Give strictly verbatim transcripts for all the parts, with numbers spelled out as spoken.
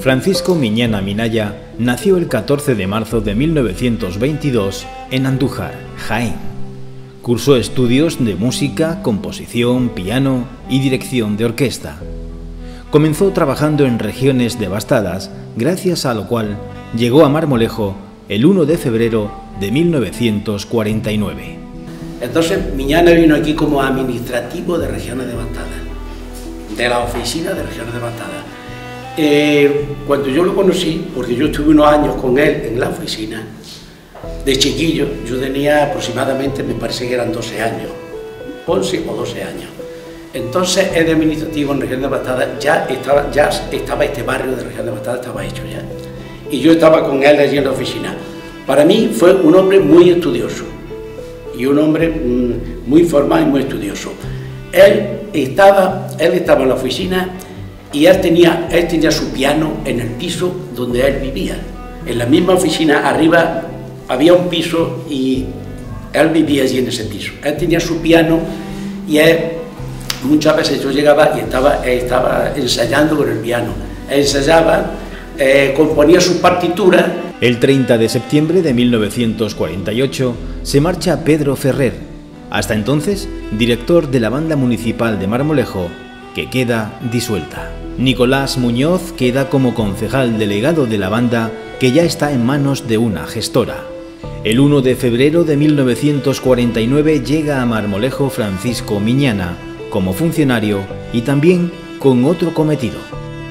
Francisco Miñana Minaya nació el catorce de marzo de mil novecientos veintidós en Andújar, Jaén. Cursó estudios de música, composición, piano y dirección de orquesta. Comenzó trabajando en regiones devastadas, gracias a lo cual llegó a Marmolejo el uno de febrero de mil novecientos cuarenta y nueve. Entonces Miñana vino aquí como administrativo de regiones devastadas, de la oficina de regiones devastadas. Eh, cuando yo lo conocí, porque yo estuve unos años con él en la oficina, de chiquillo, yo tenía aproximadamente, me parece que eran doce años, once o doce años. Entonces el administrativo en región devastada ya estaba, ya estaba este barrio de región devastada, estaba hecho ya. Y yo estaba con él allí en la oficina. Para mí fue un hombre muy estudioso y un hombre mmm, muy formal y muy estudioso. Él estaba, él estaba en la oficina y él tenía, él tenía su piano en el piso donde él vivía. En la misma oficina arriba había un piso y él vivía allí en ese piso. Él tenía su piano y él, muchas veces yo llegaba y estaba, estaba ensayando con el piano. Él ensayaba, eh, componía sus partituras. El treinta de septiembre de mil novecientos cuarenta y ocho se marcha Pedro Ferrer, hasta entonces director de la Banda Municipal de Marmolejo, que queda disuelta. Nicolás Muñoz queda como concejal delegado de la banda, que ya está en manos de una gestora. El uno de febrero de mil novecientos cuarenta y nueve llega a Marmolejo Francisco Miñana, como funcionario y también con otro cometido.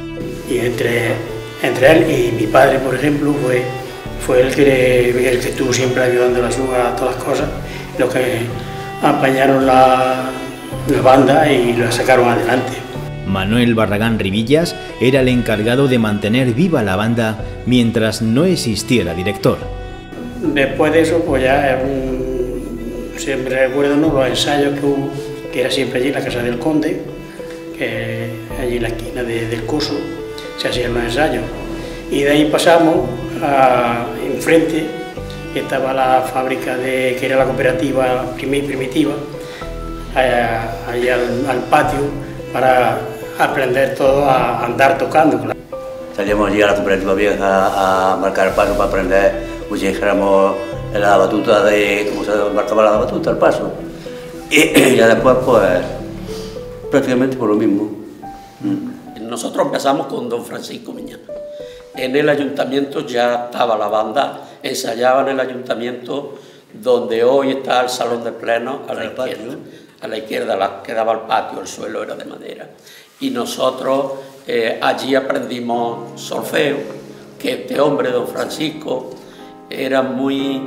Y entre, entre él y mi padre, por ejemplo, fue, fue el, que, el que estuvo siempre ayudando a la suya a todas las cosas, los que apañaron la, la banda y la sacaron adelante. Manuel Barragán Rivillas era el encargado de mantener viva la banda mientras no existiera director. Después de eso, pues ya um, siempre recuerdo, ¿no?, los ensayos que hubo, que era siempre allí en la casa del conde, que allí en la esquina de, del Coso se hacían los ensayos. Y de ahí pasamos a enfrente, que estaba la fábrica de, que era la cooperativa primitiva, allá, allá al, al patio, para aprender todo a andar tocando. Salíamos allí a la cooperativa vieja a marcar el paso para aprender, pues dijéramos, la batuta de cómo se marcaba la batuta, el paso. Y ya después, pues, prácticamente por lo mismo. Nosotros empezamos con don Francisco Miñana. En el ayuntamiento ya estaba la banda, ensayaba en el ayuntamiento donde hoy está el salón de pleno a la izquierda. A la izquierda la, quedaba el patio, el suelo era de madera. Y nosotros eh, allí aprendimos solfeo, que este hombre, don Francisco, era muy,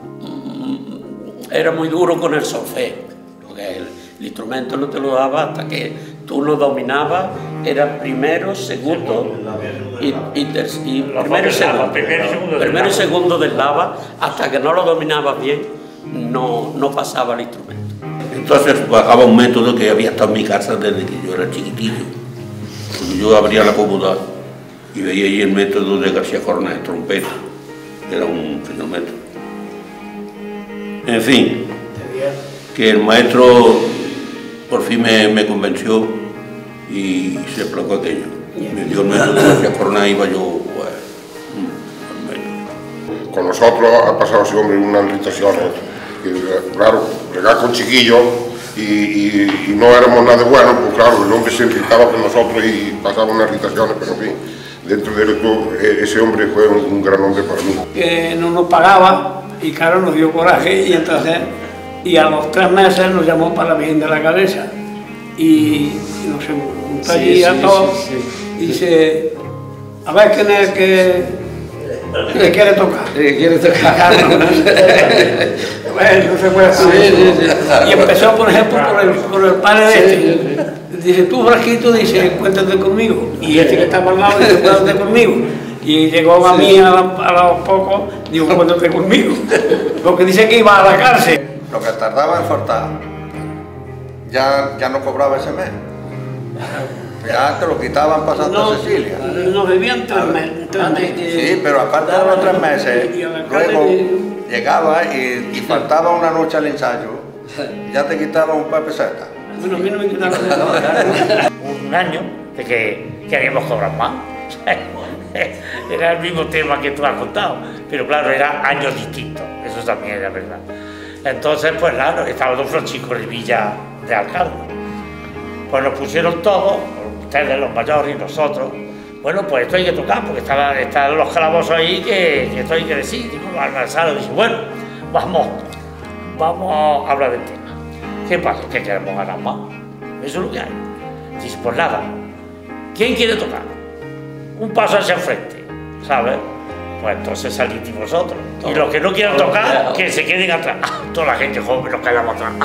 mm, era muy duro con el solfeo, porque el, el instrumento no te lo daba hasta que tú lo dominabas, era primero, segundo y, y, ter, y primero y segundo. Primero y segundo del lava, hasta que no lo dominabas bien, no, no pasaba el instrumento. Entonces bajaba un método que había estado en mi casa desde que yo era chiquitillo. Porque yo abría la cómoda y veía ahí el método de García Corona de trompeta. Era un señor método. En fin, que el maestro por fin me, me convenció y se aplacó aquello. Me dio el método de García Corona y iba yo, bueno, con nosotros ha pasado ese hombre unas irritaciones. Claro, regar con chiquillos y, y, y no éramos nada buenos, pues claro, el hombre se irritaba con nosotros y pasaba unas irritaciones, pero en fin, dentro de esto, ese hombre fue un, un gran hombre para mí. Que no nos pagaba y claro, nos dio coraje y entonces, y a los tres meses nos llamó para la Virgen de la Cabeza y nos juntó allí sí, a sí, todos sí, sí, y dice, a ver quién es el que le quiere tocar. Le quiere tocar. Bueno, no se puede hacer sí, sí, sí. Y empezó, por ejemplo, por el, por el padre de este. Sí, sí. Dice, tú, Frasquito, dice, cuéntate conmigo. Y este que está al lado dice, cuéntate conmigo. Y llegó a mí a, la, a los pocos, digo, cuéntate conmigo. Porque dice que iba a la cárcel. Lo que tardaba en faltar, ya, ya no cobraba ese mes. Ya te lo quitaban para Santa no, Cecilia. Nos debían tres meses. Sí, pero aparte de los tres meses, luego llegaba y, y faltaba una noche al ensayo, ya te quitaban un par de pesetas. Bueno, a mí no me quitaban nada. Un año de que queríamos cobrar más. era el mismo tema que tú has contado, pero claro, eran años distintos, eso también era verdad. Entonces, pues claro, estaba don Francisco Rivilla de alcalde. Pues nos pusieron todos, ustedes los mayores y nosotros, bueno, pues esto hay que tocar, porque estaban, estaban los calabozos ahí que, que esto hay que decir. Digo, al sala dice, bueno, vamos, vamos a hablar del tema. ¿Qué pasa? Que queremos ganar más. Eso es lo que hay. Dice, pues nada, ¿quién quiere tocar? Un paso hacia el frente, ¿sabes? Pues entonces salís vosotros. Y los que no quieran tocar, que se queden atrás. Toda la gente joven nos quedamos atrás.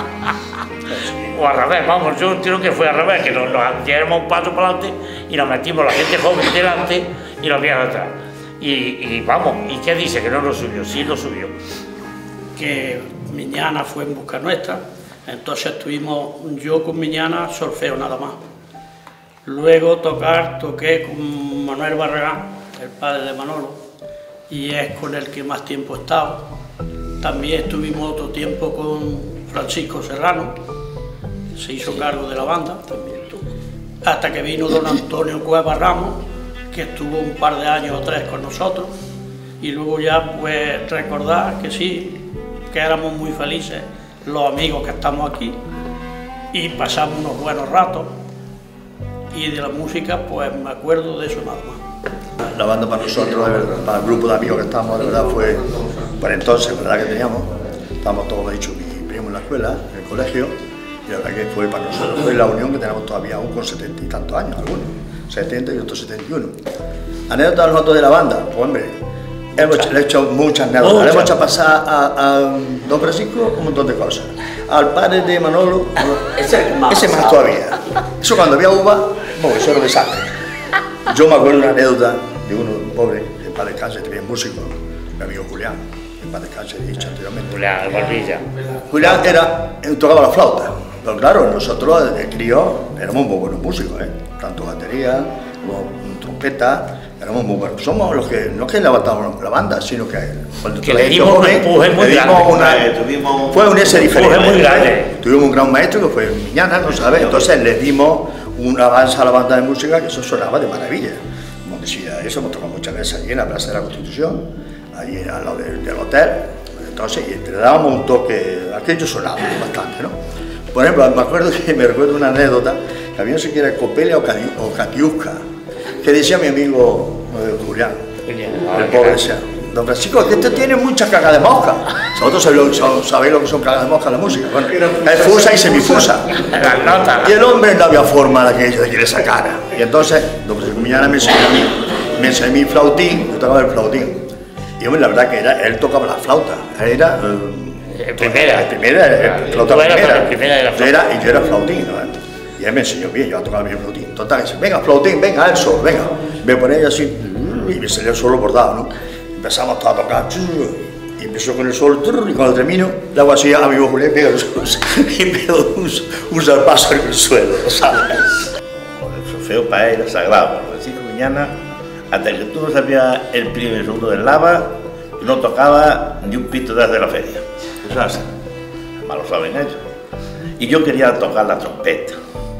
O al revés, vamos, yo creo que fue al revés, que nos, nos diéramos un paso para adelante y nos metimos la gente joven delante y los viejos atrás. Y, y vamos, ¿y qué dice? Que no lo subió, sí lo subió. Que Miñana fue en busca nuestra, entonces estuvimos yo con Miñana, solfeo nada más. Luego tocar, toqué con Manuel Barragán, el padre de Manolo, y es con el que más tiempo he estado. También estuvimos otro tiempo con Francisco Serrano, se hizo sí. cargo de la banda, también estuvo. Hasta que vino don Antonio Cueva Ramos, que estuvo un par de años o tres con nosotros, y luego ya pues recordar que sí, que éramos muy felices los amigos que estamos aquí, y pasamos unos buenos ratos, y de la música pues me acuerdo de eso nada más. La banda para nosotros, de verdad, para el grupo de amigos que estábamos, de verdad fue, por entonces, verdad que teníamos, estábamos todos, de hecho, mi primo en la escuela, en el colegio, y la verdad que fue para nosotros, fue la unión que tenemos todavía aún con setenta y tantos años, algunos, setenta y otros setenta y uno. Anécdotas nosotros de la banda, pues hombre, hemos hecho, hecho muchas anécdotas, muchas. Le hemos hecho pasar a, a don Francisco un montón de cosas, al padre de Manolo, ese más, ese más todavía, eso cuando había uva, bueno, eso era un desastre. Yo me acuerdo de una anécdota de uno, un pobre, en paz descanse, también músico, mi amigo Julián, en paz descanse, he dicho anteriormente. Julián, Barbilla. Julián era, tocaba la flauta, pero claro, nosotros, de crío, éramos muy buenos músicos, ¿eh? Tanto batería, como trompeta, éramos muy buenos. Somos los que, no es que levantamos la banda, sino que cuando que le dimos un empuje muy grande. Una, tuvimos fue un ese diferente. Muy grande. Tuvimos un gran maestro que fue Miñana, ¿no sabes? Entonces le dimos un avance a la banda de música que eso sonaba de maravilla. Como decía, eso hemos tocado muchas veces allí en la Plaza de la Constitución, allí al lado del, del hotel. Entonces, y le dábamos un toque, aquello sonaba bastante, ¿no? Por ejemplo, me acuerdo que me recuerdo una anécdota, que había no sé si era Copelia o, o Catiusca, que decía mi amigo eh, Julián, el pobre decía, don Francisco, que este tiene mucha caga de mosca. Vosotros sabéis lo que son cagas de mosca en la música. Bueno, es fusa y semifusa. Y el hombre no había forma de que, de que le sacara. Y entonces, don Francisco Miñana me enseñó a mí, me enseñó mi flautín, yo tocaba el flautín. Y hombre, la verdad que era, él tocaba la flauta, era... Eh, primera. La primera, el flauta primera. primera de la flauta. Era, y yo era flautín, ¿no? Y él me enseñó bien, yo tocaba bien flautín. Total, dice, venga, flautín, venga, el solo, venga. Me ponía así, y me salía el solo bordado, ¿no? Empezamos todos a tocar, y empezó con el solo, y cuando termino, le hago así a mi amigo Julián, pega los solos, y pego un, un zarpazo en el suelo, ¿sabes? El solfeo para él era sagrado, Francisco Miñana, hasta que tú no sabías el primero y el segundo del lava, no tocaba ni un pito desde la feria. Eso es así, más lo saben ellos. Y yo quería tocar la trompeta.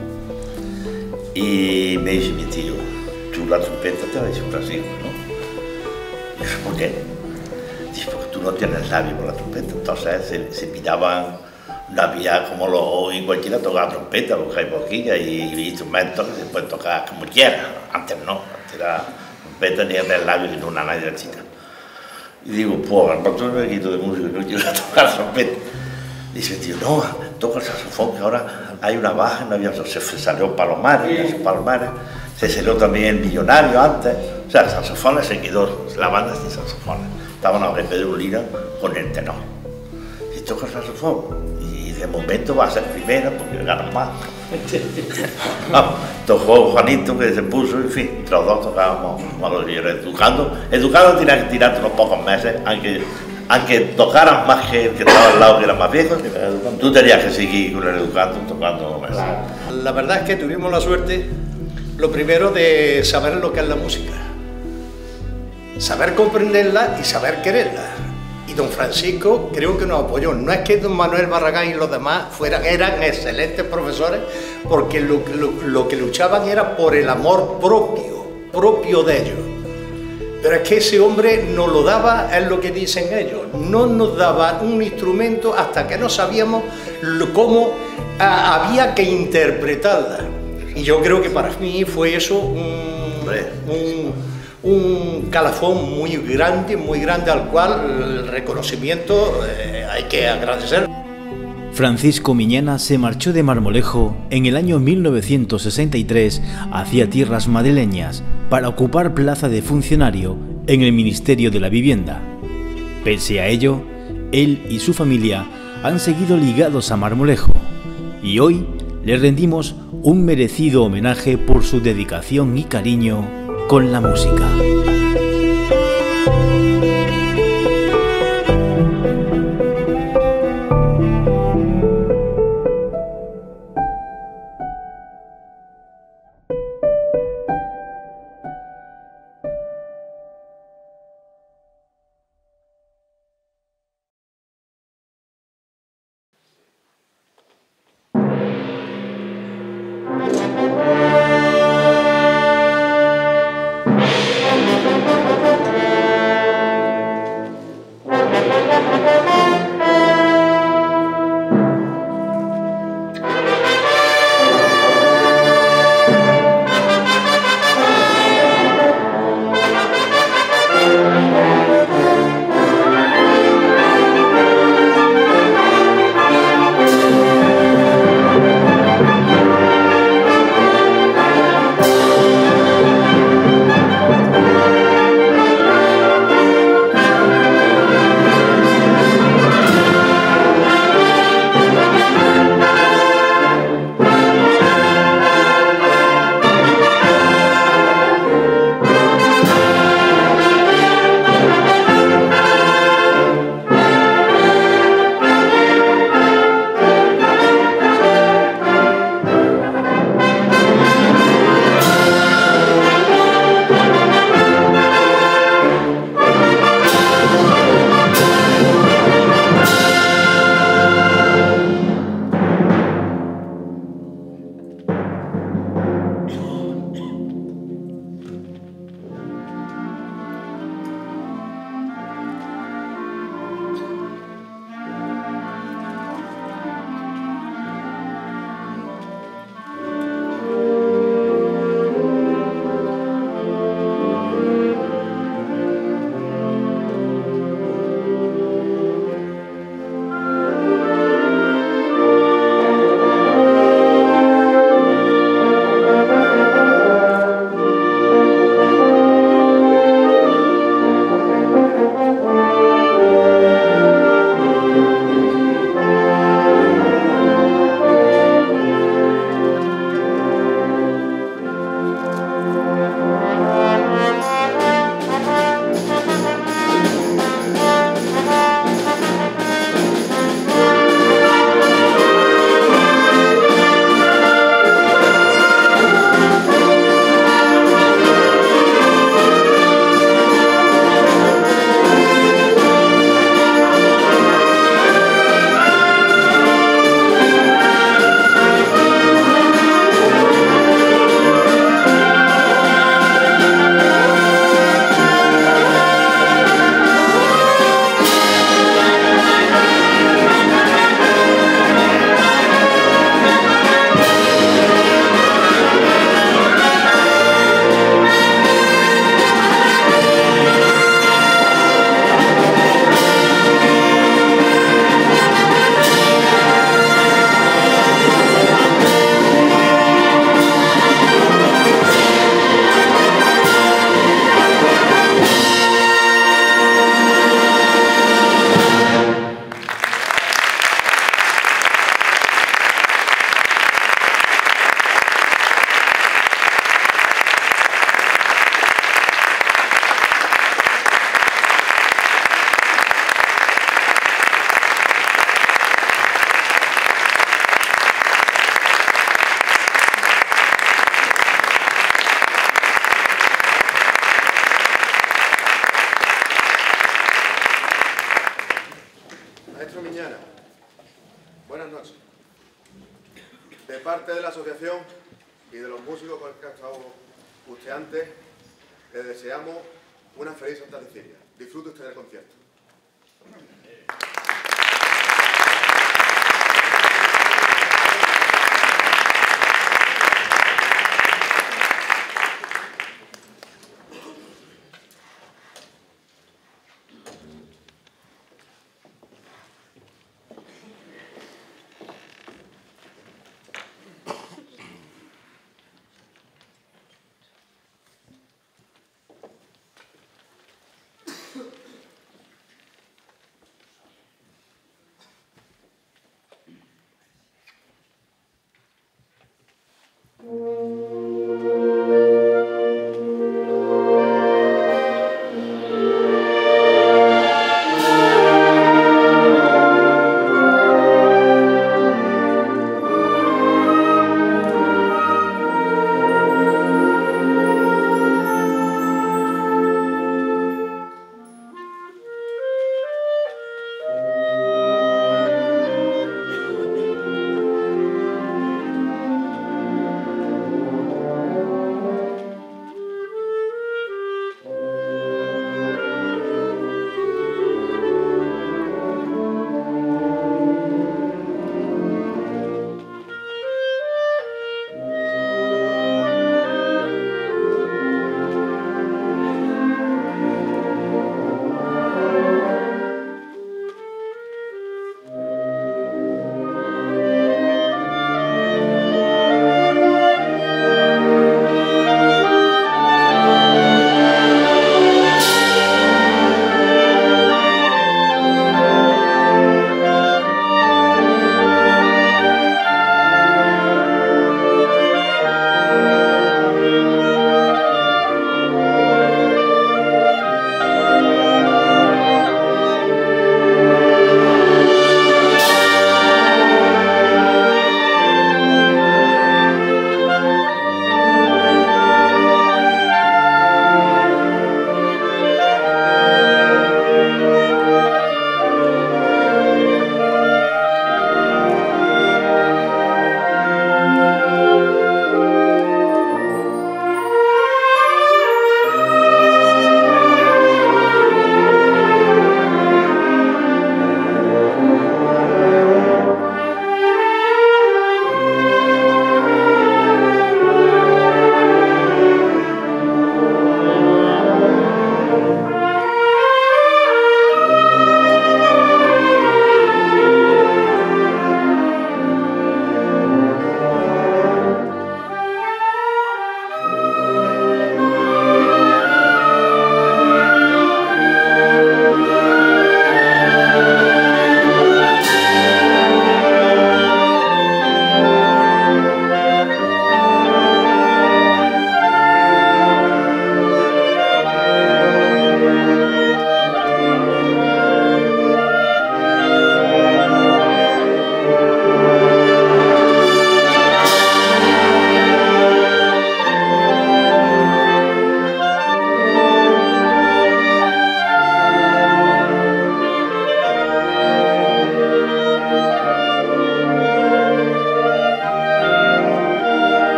Y me dice mi tío, tú la trompeta te va a decir Francisco, ¿no? Y yo, ¿por qué? Dice, porque tú no tienes labio por la trompeta. Entonces se, se miraban, no había como lo, hoy cualquiera toca la trompeta, porque hay boquilla y, y instrumentos que se pueden tocar como quiera. Antes no, antes la trompeta ni era el labio ni una nadie chica. Y digo, pues, para todo el equipo de música, yo quiero tocar trompeta. Dice, tío, no, toca el saxofón, que ahora hay una baja, no había, se salió Palomares, Palomares, se salió también el Millonario antes, o sea, el saxofón se quedó, la banda sin saxofones, estaban a Pedro Lira con el tenor. Y toca el saxofón, y de momento va a ser primera porque ganan más. Vamos, tocó Juanito que se puso, en fin, los dos tocábamos, bueno, yo era educando, educando tenía que tirar unos pocos meses, aunque, aunque tocaran más que el que estaba al lado, que era más viejo, tú tenías que seguir con el educando, tocando meses. La verdad es que tuvimos la suerte, lo primero, de saber lo que es la música, saber comprenderla y saber quererla. Y don Francisco creo que nos apoyó. No es que don Manuel Barragán y los demás fueran, eran excelentes profesores, porque lo, lo, lo que luchaban era por el amor propio, propio de ellos. Pero es que ese hombre nos lo daba, es lo que dicen ellos, no nos daba un instrumento hasta que no sabíamos lo, cómo a, había que interpretarla. Y yo creo que para mí fue eso un, un, un calafón muy grande, muy grande, al cual el reconocimiento eh, hay que agradecer. Francisco Miñana se marchó de Marmolejo en el año mil novecientos sesenta y tres hacia tierras madrileñas para ocupar plaza de funcionario en el Ministerio de la Vivienda. Pese a ello, él y su familia han seguido ligados a Marmolejo y hoy le rendimos un merecido homenaje por su dedicación y cariño con la música. De parte de la asociación y de los músicos con los que ha estado usted antes, le deseamos Una feliz Santa Cecilia. Disfrute usted del concierto.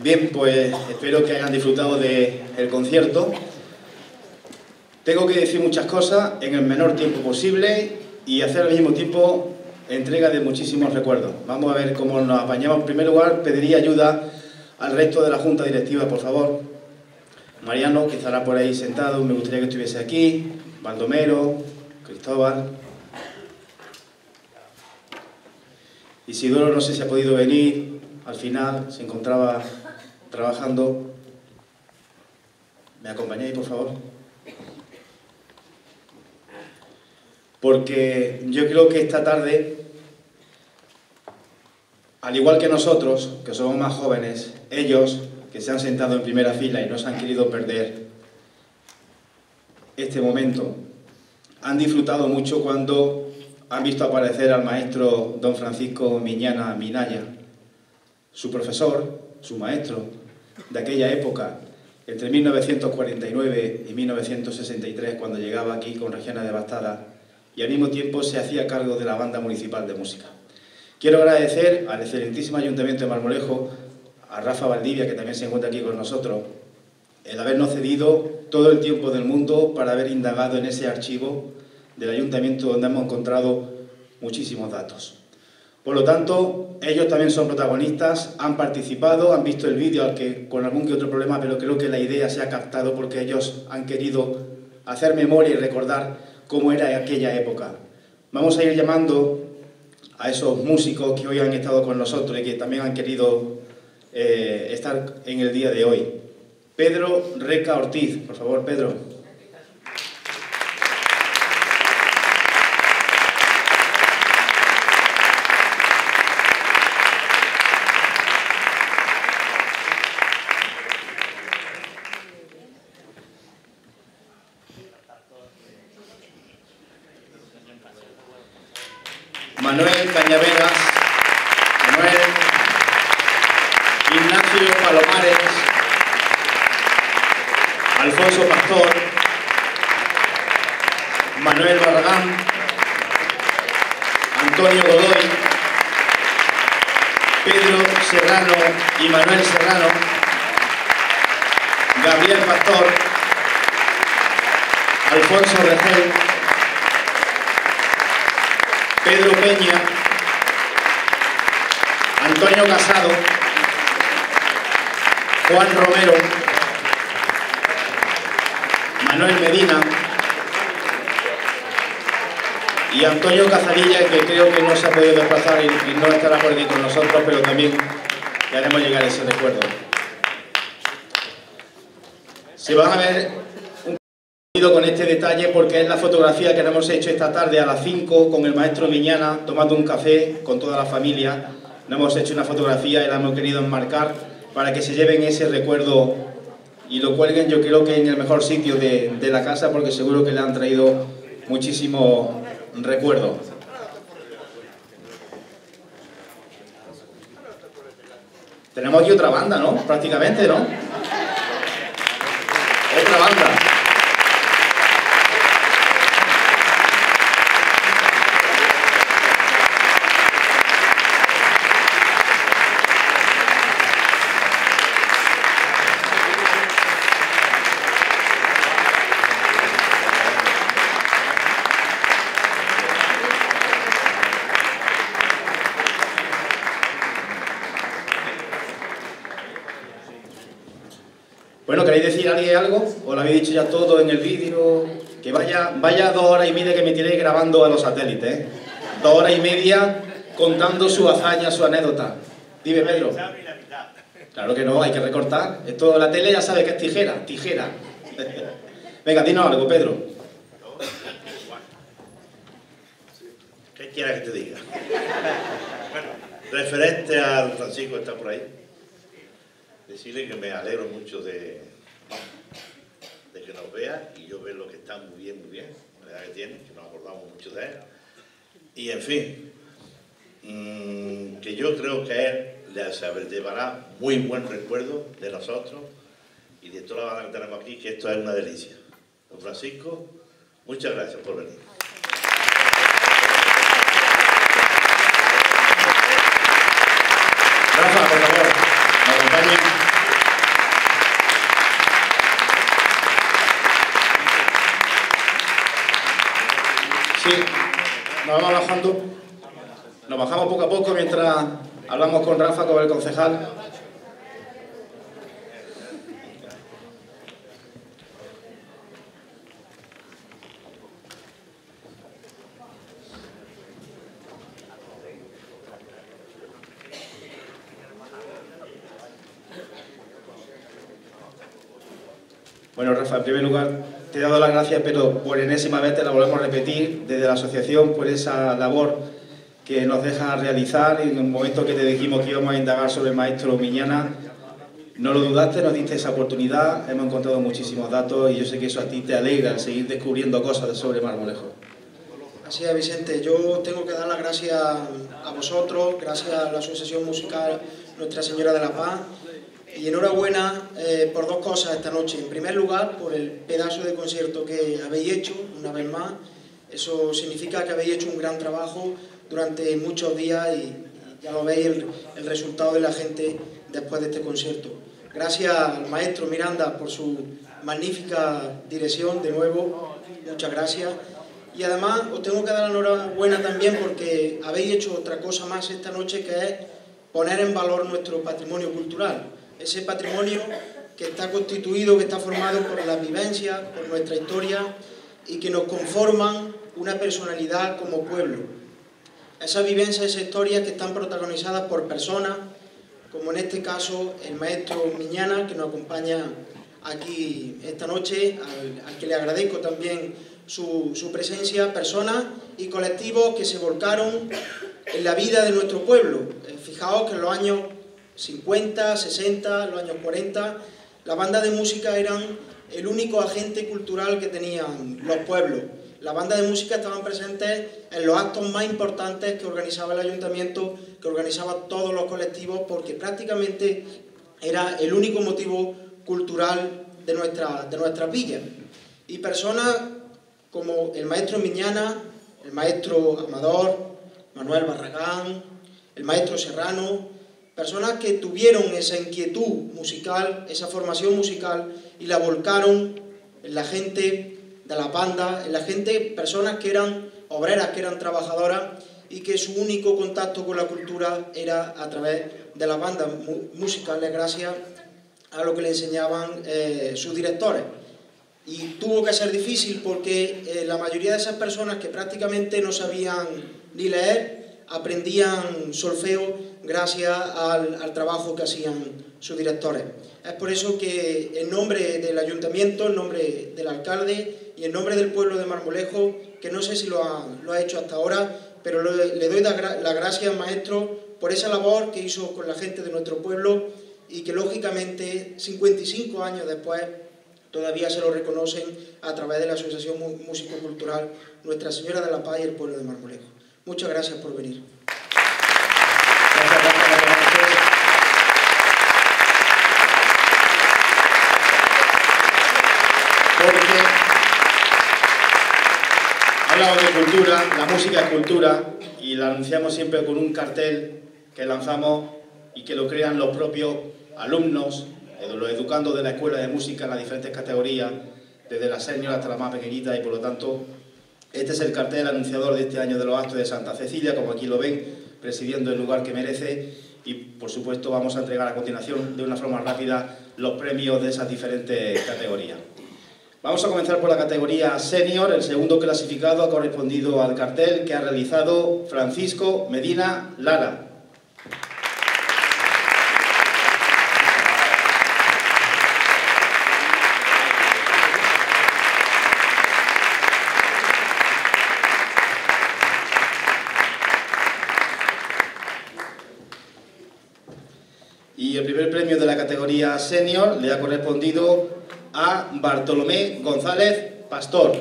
Bien, pues espero que hayan disfrutado del concierto. Tengo que decir muchas cosas en el menor tiempo posible y hacer al mismo tiempo entrega de muchísimos recuerdos. Vamos a ver cómo nos apañamos. En primer lugar, pediría ayuda al resto de la Junta Directiva, por favor. Mariano, que estará por ahí sentado, me gustaría que estuviese aquí. Baldomero, Cristóbal. Isidoro no sé si ha podido venir, al final se encontraba trabajando. ¿Me acompañáis, por favor? Porque yo creo que esta tarde, al igual que nosotros, que somos más jóvenes, ellos, que se han sentado en primera fila y no se han querido perder este momento, han disfrutado mucho cuando han visto aparecer al maestro don Francisco Miñana Minaya, su profesor, su maestro, de aquella época, entre mil novecientos cuarenta y nueve y mil novecientos sesenta y tres, cuando llegaba aquí con Regiones Devastadas y al mismo tiempo se hacía cargo de la Banda Municipal de Música. Quiero agradecer al excelentísimo Ayuntamiento de Marmolejo, a Rafa Valdivia, que también se encuentra aquí con nosotros, el habernos cedido todo el tiempo del mundo para haber indagado en ese archivo del Ayuntamiento donde hemos encontrado muchísimos datos. Por lo tanto, ellos también son protagonistas, han participado, han visto el vídeo, aunque con algún que otro problema, pero creo que la idea se ha captado porque ellos han querido hacer memoria y recordar cómo era aquella época. Vamos a ir llamando a esos músicos que hoy han estado con nosotros y que también han querido eh, estar en el día de hoy. Pedro Reca Ortiz, por favor, Pedro. Manuel Cañaveras, Manuel, Ignacio Palomares, Alfonso Pastor, Manuel Barragán, Antonio Godoy, Pedro Serrano y Manuel Serrano, Gabriel Pastor, Alfonso Regel, Pedro Peña, Antonio Casado, Juan Romero, Manuel Medina y Antonio Cazarilla, que creo que no se ha podido desplazar y, y no estará por aquí con nosotros, pero también le haremos llegar ese recuerdo. Se van a ver con este detalle porque es la fotografía que nos hemos hecho esta tarde a las cinco con el maestro Miñana, tomando un café con toda la familia. Nos hemos hecho una fotografía y la hemos querido enmarcar para que se lleven ese recuerdo y lo cuelguen, yo creo que en el mejor sitio de, de la casa, porque seguro que le han traído muchísimo recuerdo. Tenemos aquí otra banda, ¿no? Prácticamente, ¿no? Otra banda. Bueno, ¿queréis decir a alguien algo? ¿O lo habéis dicho ya todo en el vídeo? Que vaya, vaya dos horas y media que me tiréis grabando a los satélites, ¿eh? Dos horas y media contando su hazaña, su anécdota. Dime, Pedro. Claro que no, hay que recortar. Esto, la tele ya sabe que es tijera, tijera. Venga, dinos algo, Pedro. ¿Qué quieres que te diga? Bueno, referente al Francisco que está por ahí, decirle que me alegro mucho de, de que nos vea y yo veo lo que está muy bien, muy bien, la edad que tiene, que nos acordamos mucho de él. Y en fin, mmm, que yo creo que él le llevará muy buen recuerdo de nosotros y de toda la banda que tenemos aquí, que esto es una delicia. Don Francisco, muchas gracias por venir. Rafa, por favor, me acompañen. Sí, nos vamos bajando, nos bajamos poco a poco mientras hablamos con Rafa, con el concejal. Bueno, Rafa, en primer lugar, te he dado las gracias, pero por enésima vez te la volvemos a repetir desde la asociación por esa labor que nos dejan realizar. En el momento que te dijimos que íbamos a indagar sobre el maestro Miñana, no lo dudaste, nos diste esa oportunidad, hemos encontrado muchísimos datos y yo sé que eso a ti te alegra, el seguir descubriendo cosas sobre Marmolejo. Así es, Vicente. Yo tengo que dar las gracias a vosotros, gracias a la Asociación Musical Nuestra Señora de la Paz. Y enhorabuena eh, por dos cosas esta noche. En primer lugar, por el pedazo de concierto que habéis hecho, una vez más. Eso significa que habéis hecho un gran trabajo durante muchos días y ya lo veis el, el resultado de la gente después de este concierto. Gracias al maestro Miranda por su magnífica dirección, de nuevo, muchas gracias. Y además os tengo que dar la enhorabuena también porque habéis hecho otra cosa más esta noche, que es poner en valor nuestro patrimonio cultural. Ese patrimonio que está constituido, que está formado por la vivencia, por nuestra historia y que nos conforman una personalidad como pueblo. Esas vivencias, esas historias que están protagonizadas por personas, como en este caso el maestro Miñana, que nos acompaña aquí esta noche, al, al que le agradezco también su, su presencia, personas y colectivos que se volcaron en la vida de nuestro pueblo. Eh, fijaos que en los años cincuenta, sesenta, los años cuarenta, las bandas de música eran el único agente cultural que tenían los pueblos. Las bandas de música estaban presentes en los actos más importantes que organizaba el ayuntamiento, que organizaba todos los colectivos, porque prácticamente era el único motivo cultural de, nuestra, de nuestras villas. Y personas como el maestro Miñana, el maestro Amador, Manuel Barragán, el maestro Serrano, personas que tuvieron esa inquietud musical, esa formación musical y la volcaron en la gente de la banda, en la gente, personas que eran obreras, que eran trabajadoras y que su único contacto con la cultura era a través de las bandas musicales, gracias a lo que le enseñaban eh, sus directores. Y tuvo que ser difícil porque eh, la mayoría de esas personas que prácticamente no sabían ni leer, aprendían solfeo gracias al, al trabajo que hacían sus directores. Es por eso que en nombre del ayuntamiento, en nombre del alcalde y en nombre del pueblo de Marmolejo, que no sé si lo ha, lo ha hecho hasta ahora, pero lo, le doy las la gracias, maestro, por esa labor que hizo con la gente de nuestro pueblo y que lógicamente cincuenta y cinco años después todavía se lo reconocen a través de la Asociación Músico-Cultural Nuestra Señora de la Paz y el pueblo de Marmolejo. Muchas gracias por venir. Gracias, gracias, gracias. Porque hablamos de cultura, la música es cultura y la anunciamos siempre con un cartel que lanzamos y que lo crean los propios alumnos, los educandos de la escuela de música en las diferentes categorías, desde la senior hasta la más pequeñita, y por lo tanto este es el cartel anunciador de este año de los actos de Santa Cecilia, como aquí lo ven, presidiendo el lugar que merece, y por supuesto vamos a entregar a continuación de una forma rápida los premios de esas diferentes categorías. Vamos a comenzar por la categoría senior. El segundo clasificado ha correspondido al cartel que ha realizado Francisco Medina Lara. Y el primer premio de la categoría senior le ha correspondido a Bartolomé González Pastor.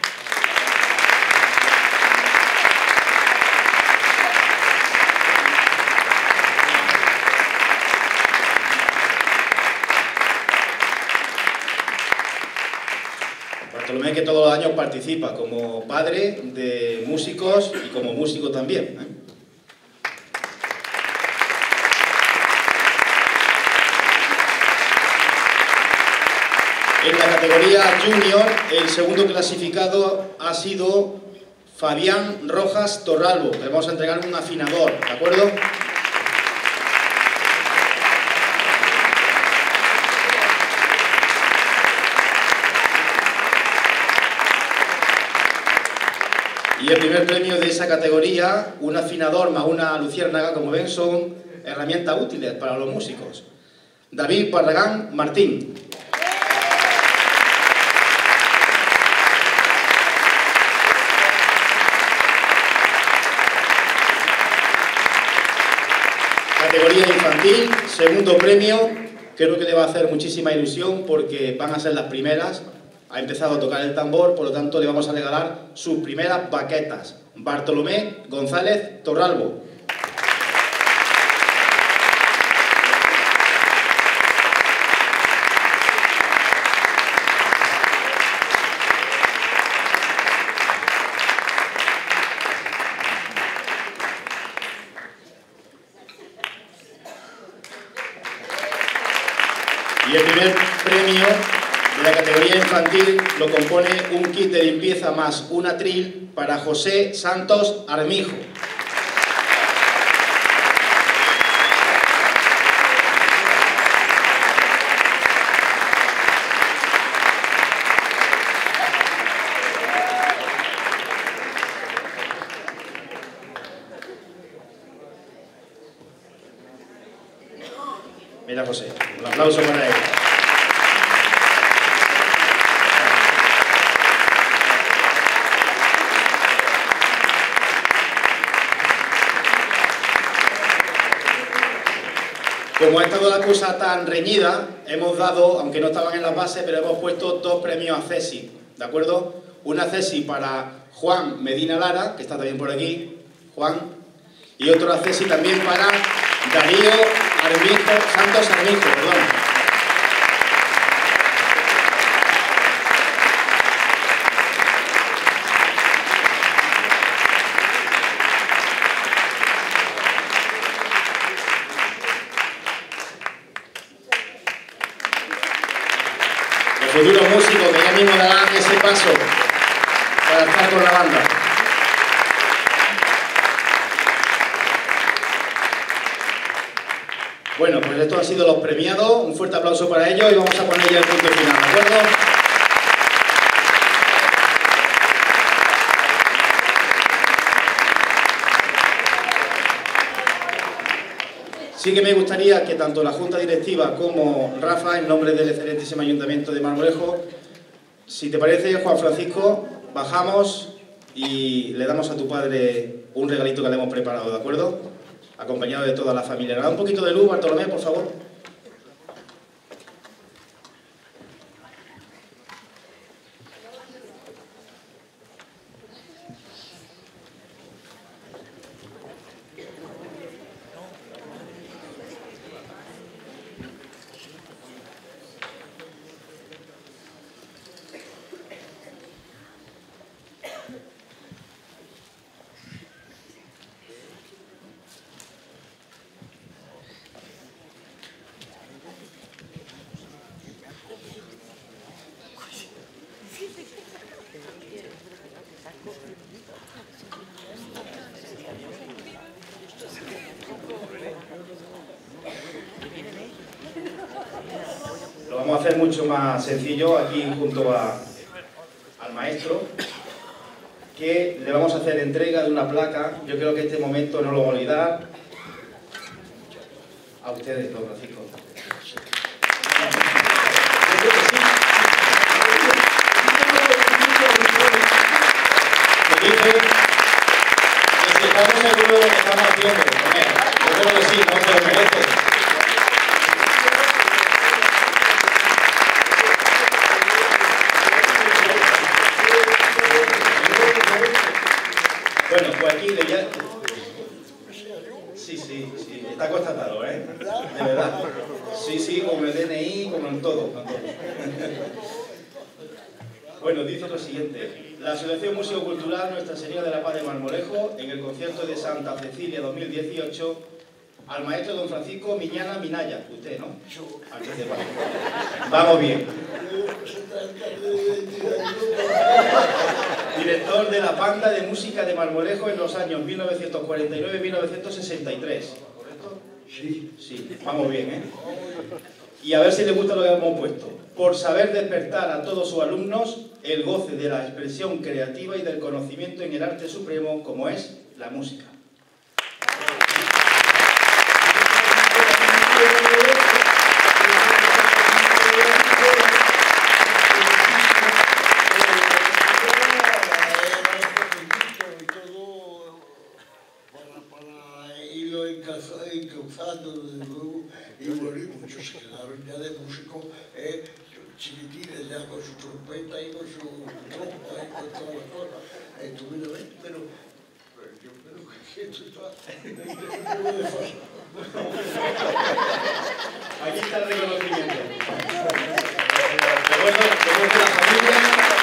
Bartolomé, que todos los años participa como padre de músicos y como músico también, ¿eh? En la categoría junior, el segundo clasificado ha sido Fabián Rojas Torralbo, le vamos a entregar un afinador, ¿de acuerdo? Y el primer premio de esa categoría, un afinador más una luciérnaga, como ven, son herramientas útiles para los músicos. David Barragán Martín. Categoría infantil, segundo premio, creo que le va a hacer muchísima ilusión porque van a ser las primeras. Ha empezado a tocar el tambor, por lo tanto le vamos a regalar sus primeras baquetas. Bartolomé González Torralbo. Y el primer premio de la categoría infantil lo compone un kit de limpieza más un atril para José Santos Armijo. Mira, José, un aplauso para él. Como ha estado la cosa tan reñida, hemos dado, aunque no estaban en las bases, pero hemos puesto dos premios a CESI, ¿de acuerdo? Una CESI para Juan Medina Lara, que está también por aquí, Juan, y otro a CESI también para Darío Armijo, Santos Armijo, perdón. Los futuros músicos que ya mismo darán ese paso para estar con la banda. Bueno, pues estos han sido los premiados. Un fuerte aplauso para ellos y vamos a poner ya el punto final, ¿de acuerdo? Sí que me gustaría que tanto la Junta Directiva como Rafa, en nombre del excelentísimo Ayuntamiento de Marmolejo, si te parece, Juan Francisco, bajamos y le damos a tu padre un regalito que le hemos preparado, ¿de acuerdo? Acompañado de toda la familia. ¿Le da un poquito de luz, Bartolomé, por favor? Lo vamos a hacer mucho más sencillo aquí junto a, al maestro, que le vamos a hacer entrega de una placa. Yo creo que este momento no lo voy a olvidar. A ustedes, don Francisco. Me dice que si estamos seguros de lo que estamos haciendo, yo creo que sí, no se lo merece. Bueno, pues aquí de ya... Sí, sí, sí, está constatado, ¿eh? De verdad. Sí, sí, con el D N I, como en todo. Con todo. Bueno, dice lo siguiente. La Asociación Museo Cultural Nuestra Señora de la Paz de Marmolejo, en el concierto de Santa Cecilia dos mil dieciocho, al maestro don Francisco Miñana Minaya. Usted, ¿no? Aquí se va. Vamos bien. Director director de la banda de música de Marmolejo en los años mil novecientos cuarenta y nueve a mil novecientos sesenta y tres. ¿Correcto? Sí. Sí, vamos bien, ¿eh? Y a ver si les gusta lo que hemos puesto. Por saber despertar a todos sus alumnos el goce de la expresión creativa y del conocimiento en el arte supremo como es la música. Y bueno, y muchos se quedaron ya de músicos eh, chiquitines, ya con su trompeta y con su trompa y con todas las cosas, estupendamente, pero, pero yo creo que esto está muy desfasado. Aquí está el reconocimiento. De vuelta, de vuelta a la familia.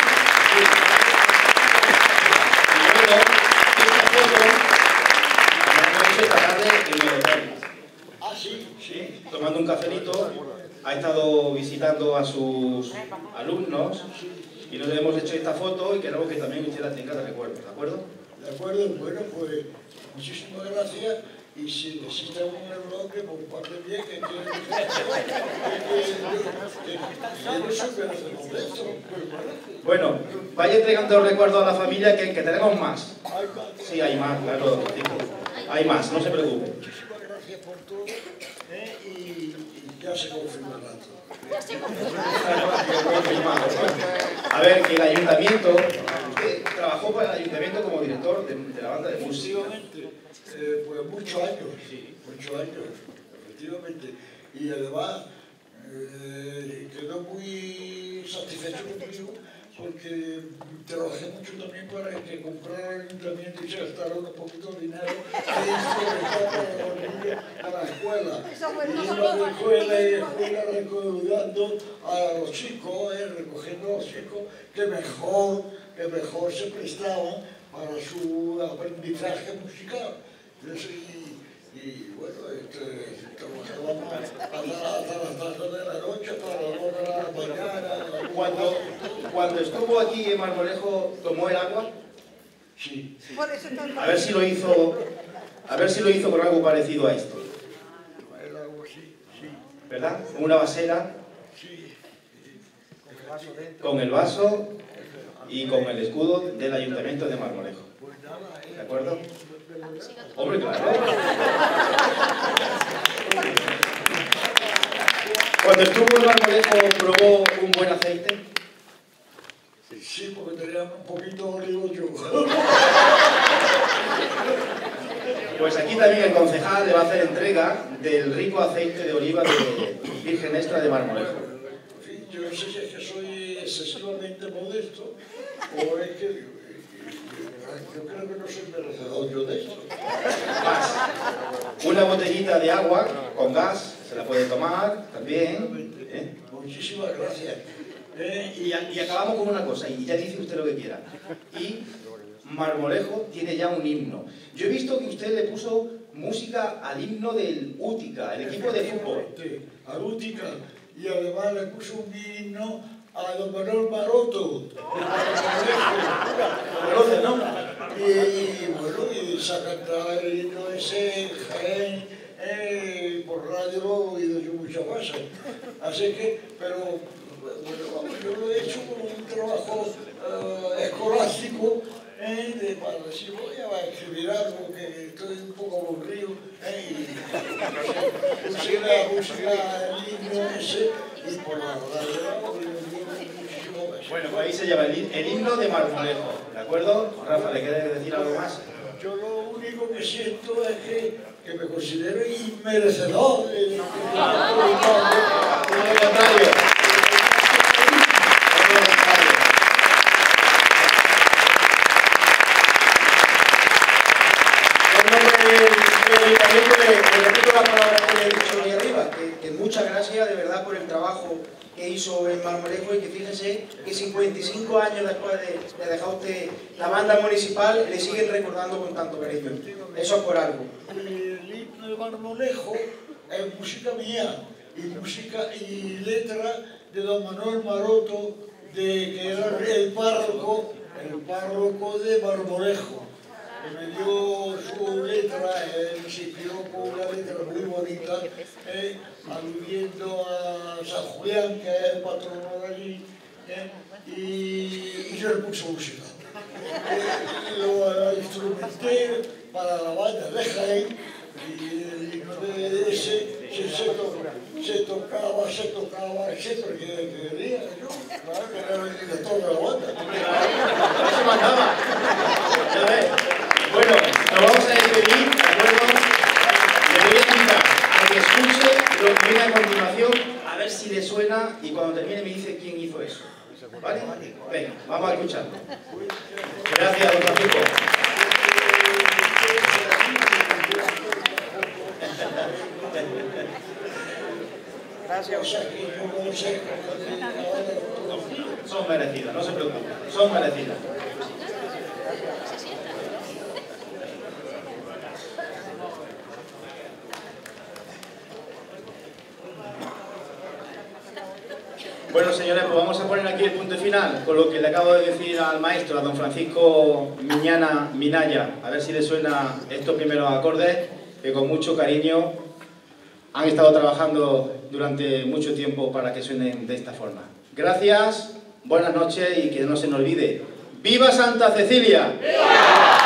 Y luego, esta foto, me hecho esta tarde en el hotel. Ah, sí, sí, tomando un cafelito, ha estado visitando a sus alumnos y nos hemos hecho esta foto y queremos que también usted la tenga de recuerdo, ¿de acuerdo? De acuerdo, bueno, pues muchísimas gracias y si necesita un bloque, pues parte bien, que tiene que no se puede hacer con esto. Bueno, vaya entregando recuerdos a la familia que, que tenemos más. Hay más. Sí, hay más, claro, hay más, no se preocupe. Gracias por todo eh, y, y ya se confirmará todo. A ver, que el ayuntamiento, usted trabajó para el ayuntamiento como director de, de la banda de música. Efectivamente, eh, pues muchos años, sí, muchos años, efectivamente. Y además eh, quedó muy satisfecho conmigo porque trabajé mucho también para que comprara el ayuntamiento y se gastara un poquito de dinero para la escuela. Y iba de escuela y escuela recaudando a los chicos, eh, recogiendo a los chicos que mejor, que mejor se prestaban para su aprendizaje musical. Entonces, y, y bueno, este, trabajábamos hasta las tantas de la noche, hasta las dos de la mañana. Cuando, cuando estuvo aquí en Marmolejo, ¿tomó el agua? Sí. A ver si lo hizo, a ver si lo hizo con algo parecido a esto. El agua, sí, sí. ¿Verdad? Con una vasera. Sí. Con el vaso y con el escudo del Ayuntamiento de Marmolejo. ¿De acuerdo? Hombre, claro. Cuando estuvo en Marmolejo, ¿probó un buen aceite? Sí, porque tenía un poquito de olivo yo. Pues aquí también el concejal le va a hacer entrega del rico aceite de oliva de Virgen Extra de Marmolejo. En fin, yo no sé si es que soy excesivamente modesto o es que yo creo que no soy merecedor yo de esto. Más. Una botellita de agua con gas, se la puede tomar también. ¿eh? Muchísimas gracias. Eh, y, y acabamos con una cosa, y ya dice usted lo que quiera. Y Marmolejo tiene ya un himno. Yo he visto que usted le puso música al himno del Útica, el equipo de fútbol. Al Útica, y además le puso un himno a don Manuel Maroto. ¿Conoce, no? Y, y bueno, y se ha cantado el himno ese en Jaén, eh, por radio lo he oído yo muchas veces. Así que, pero bueno, vamos, yo lo he hecho como un trabajo uh, escolástico, eh, de, para decir, voy a escribir algo que estoy un poco aburrido, eh, y puse la música, el himno ese, y por la radio muchísimo más. Bueno, pues ahí se llama el, el himno de Marmolejo, ¿de acuerdo? Rafa, ¿le quieres decir algo más? Yo lo único que siento es que, que me considero inmerecedor de... de, muchas gracias de verdad por el trabajo que hizo en Marmolejo y que fíjense que cincuenta y cinco años después de, de dejar usted la banda municipal le siguen recordando con tanto cariño. Eso es por algo. El himno de Marmolejo es música mía y música y letra de don Manuel Maroto, de, que era el párroco el párroco de Marmolejo, que me dio su letra, él se inspiró con una letra muy bonita, eh, aludiendo a San Julián, que es el patrono de allí, eh, y, y yo le puse música. Eh, lo instrumenté para la banda de Jaén, y de ese se, se, to, se tocaba, se tocaba, siempre que quería, yo, claro, que era el director de la banda. Eso mandaba. Ya ves. Bueno, nos vamos a despedir, ¿de acuerdo? Le voy a invitar a que escuche lo que viene a continuación, a ver si le suena, y cuando termine me dice quién hizo eso. ¿Vale? Venga, vamos a escucharlo. Gracias, don Francisco. Gracias. Son merecidas, no se preocupen, son merecidas. Bueno, señores, pues vamos a poner aquí el punto final con lo que le acabo de decir al maestro, a don Francisco Miñana Minaya, a ver si le suena estos primeros acordes que con mucho cariño han estado trabajando durante mucho tiempo para que suenen de esta forma. Gracias, buenas noches y que no se nos olvide. ¡Viva Santa Cecilia! ¡Viva!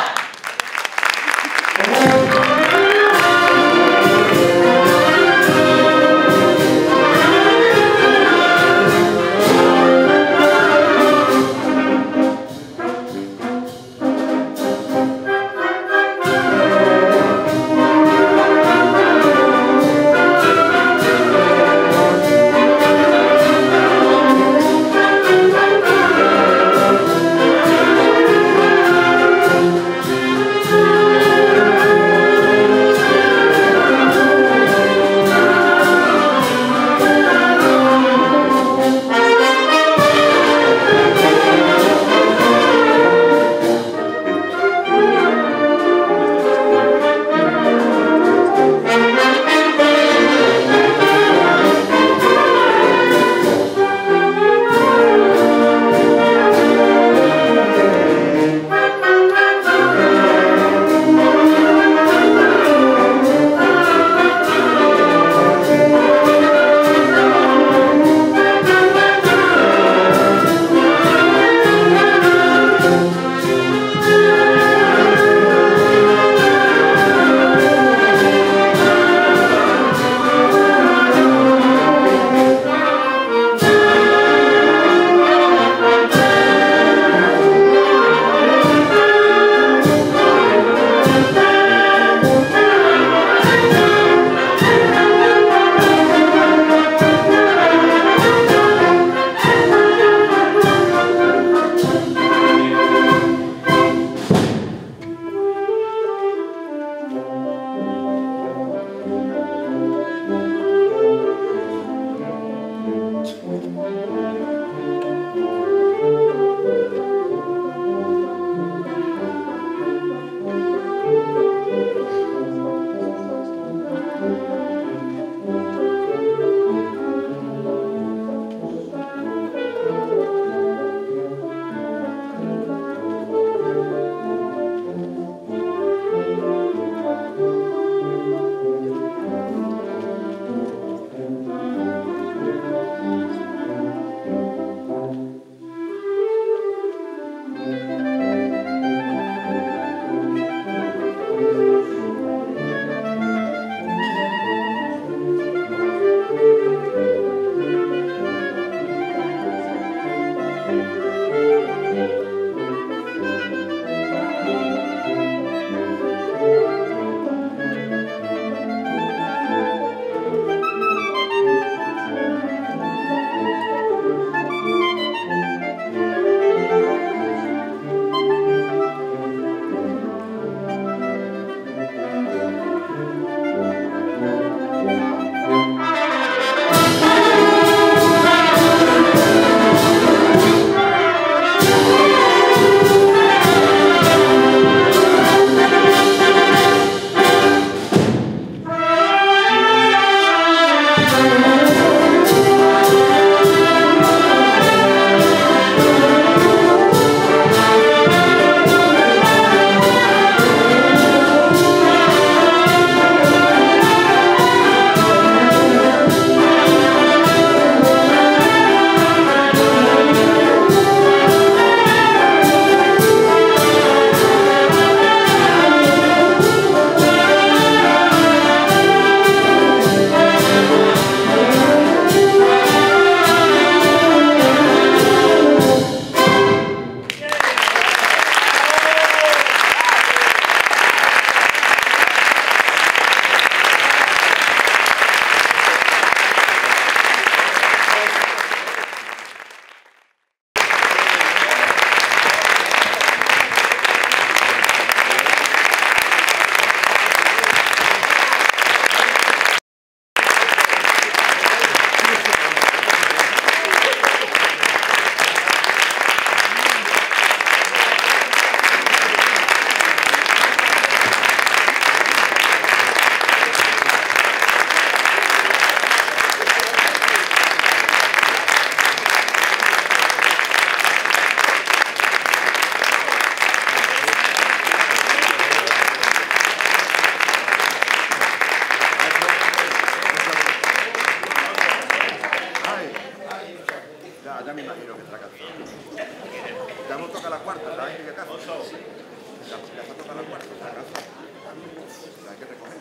¿Sabes qué caso? La casa toca la puerta, la casa. La hay que recoger.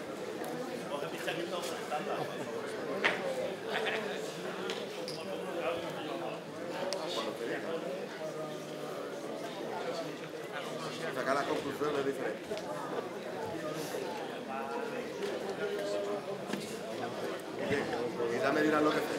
Sacar las conclusiones diferentes. Y ya me dirán lo que sé.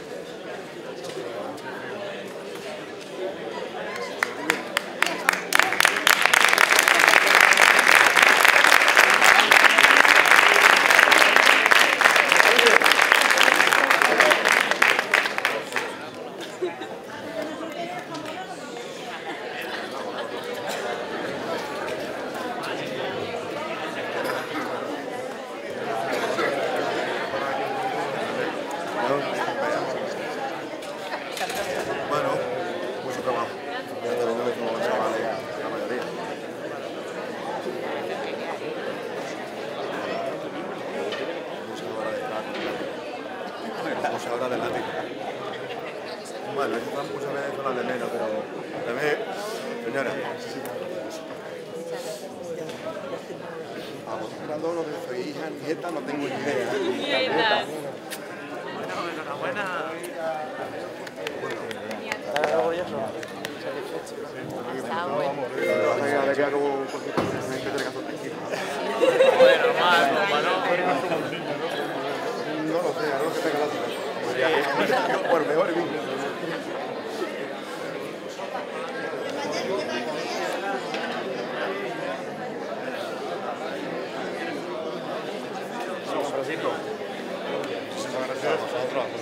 Bueno, esas muchas veces son las de menos, pero también, señora, a vosotros las dos, lo de soy hija, nieta, no tengo ni idea. Nieta. Bueno, enhorabuena. ¿Estás orgulloso? Está bueno. Le queda como un poquito de gente de caso tranquilo. Bueno, normal, normal, no lo sé, ahora lo que tenga la ciudad. Bueno, mejor y bien. Francisco, muchas gracias a vosotros.